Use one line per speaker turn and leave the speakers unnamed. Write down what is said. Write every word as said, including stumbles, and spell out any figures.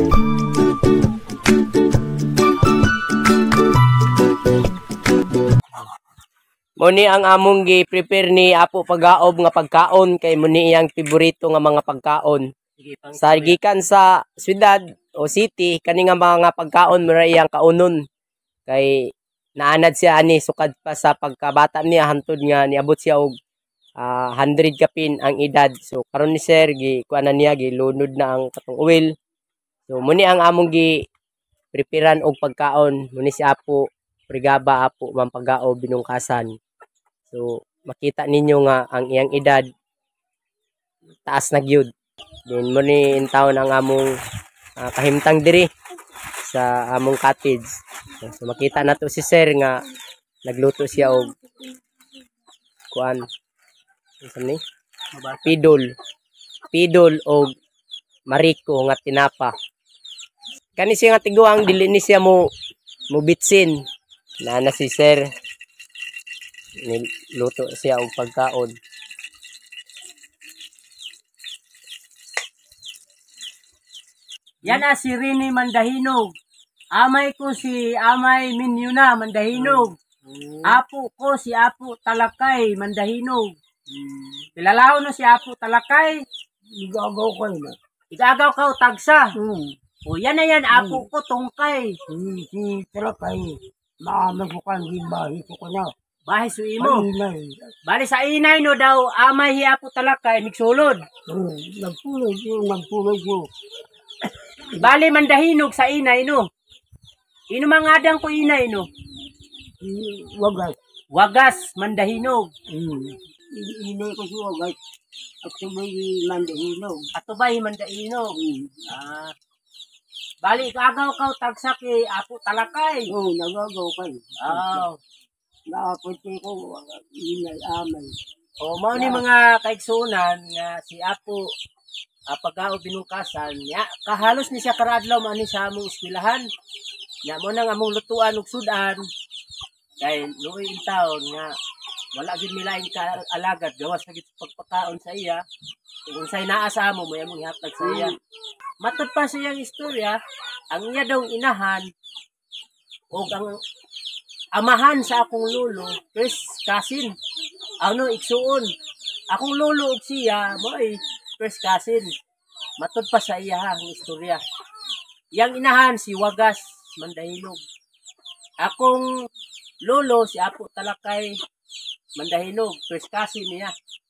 Muni ang among gi-prepare ni Apo pagaob nga pagkaon kay muni iyang paborito nga mga pagkaon. Sa gikan sa syudad o city kani nga mga pagkaon mura iyang kaunon. Kay naanad siya ani sukad pa sa pagkabata niya hantod nga niabot siya og uh, one hundred kapin ang edad. So karon ni sir gi kuanan niya gilunod na ang katong oil. So muni ang among gi preparean og pagkaon muni si Apo Prigaba Apo Mampagao Binungkasan. So makita ninyo nga ang iyang edad taas na gyud. Then muni in town ang among uh, kahimtang diri sa among cottage. So, so makita nato si sir nga nagluto siya og kuan unsa ni? Pidol. Pidol og mariko nga tinapa. Kani siya nga tiguang dili ni siya mo mubitsin. Na na si sir niluto siya og pagkaon.
Yan na si Rini Mandahinog. Amay ko si Amay Minyuna Mandahinog. Mm. Apo ko si Apo Talakay Mandahinog. Mm. Kilalaw no si Apo Talakay.
Igagaw ko na.
Igagaw ka tagsa.
Hmm.
O yan na yan, Apo ko Tungkay.
Si, si Talakay. Maamag ko kang bahay ko na.
Bahay su imo. Bali sa inay no daw amay hi Apo Talakay migsulod.
Hmm. Nagpulog yung nagpulog yung.
Bali Mandahinog sa inay no. Ino mangadang ko inay no.
Wagas.
Wagas Mandahinog.
Hmm. Inay ko si Wagas. At sabay Mandahinog.
At sabay Mandahinog.
Hmm.
Ah. Bali igagaw ka tagsa kay Apo Talakay.
Oo, oh, nagagaw kayo.
Oo. Oh.
Nakapunti ko inay amay.
O mao ni mga kaigsunan nga si Apo uh, Pagao Binungkasan ya kahalos ni siya karadlaw man ni sa among eskwelahan. Nya mo nang among lutuan ug sudan kay luoy in taon nga wala gid milain ka alagad gawas na gid pagpakaon sa iya. Kung unsay naa sa amo mo among ihatag sa iya. Matud pa sa iyang istorya, ang iya daw inahan o ang amahan sa akong lolo, first cousin. Ano, iksuon. Akong lolo og siya, mo ay first cousin. Matud pa sa iya ang istorya. Yang inahan si Wagas Mandahinog. Akong lolo si Apo Talakay Mandahinog, first cousin niya.